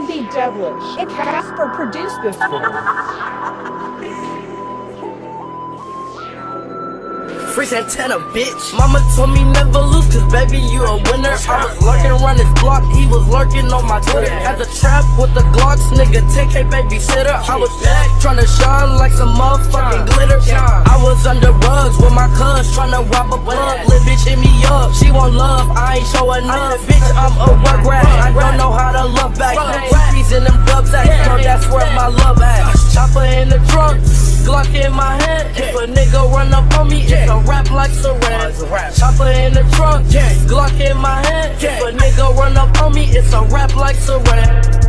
would be devilish if Casper produced this film. Free Santana, bitch. Mama told me never lose, cause baby, you a winner. I was lurking around his block, he was lurking on my Twitter. At the trap with the Glocks, nigga, Tay K babysitter. I was back, tryna shine like some motherfucking glitter. I was under rugs with my cuz, tryna rob a plug. Little bitch hit me up, she want love, I ain't showing up. Bitch, I'm a rugrat, I don't know how to love back. Trees in them dubs at, so that's where my love at. Chopper in the trunk, Glock in my hand. If a nigga run up on me, it's a rap like saran. Chopper in the trunk, Glock in my hand. If a nigga run up on me, it's a rap like saran.